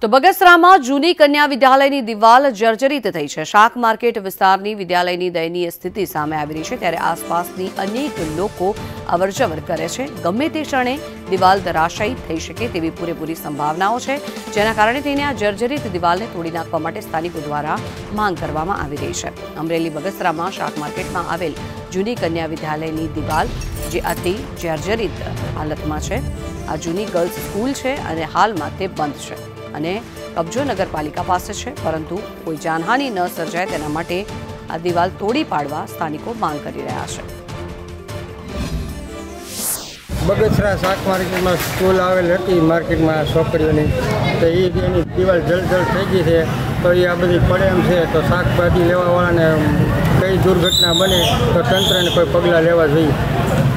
તો બગસરામાં જૂની કન્યા વિદ્યાલયની દિવાલ જર્જરિત થઈ છે। શાક માર્કેટ વિસ્તારની વિદ્યાલયની દયનીય સ્થિતિ સામે આવી રહી છે, ત્યારે આસપાસની અનેક લોકો અવરજવર કરે છે। ગમે તે ક્ષણે દિવાલ ધરાશાયી થઈ શકે તેવી પૂરેપૂરી સંભાવનાઓ છે, જેના કારણે તેને આ જર્જરિત દિવાલને તોડી નાખવા માટે સ્થાનિકો દ્વારા માંગ કરવામાં આવી રહી છે। અમરેલી બગસરામાં શાક માર્કેટમાં આવેલ જૂની કન્યા વિદ્યાલયની દિવાલ જે અતિ જર્જરિત હાલતમાં છે। આ જૂની ગર્લ્સ સ્કૂલ છે અને હાલમાં તે બંધ છે અને કબજો નગરપાલિકા પાસે છે, પરંતુ કોઈ જાનહાનિ ન સર્જાય તેના માટે આ દિવાલ તોડી પાડવા સ્થાનિકો માંગ કરી રહ્યા છે। બગસરા શાક માર્કેટમાં સ્કૂલ આવેલ હતી માર્કેટમાં છોકરીઓની, તો એની દિવાલ જલજલ થઈ ગઈ છે। તો એ આ બધી પડે એમ છે, તો શાકભાજી લેવાવાળાને કઈ દુર્ઘટના બને તો તંત્રને કોઈ પગલાં લેવા જોઈએ।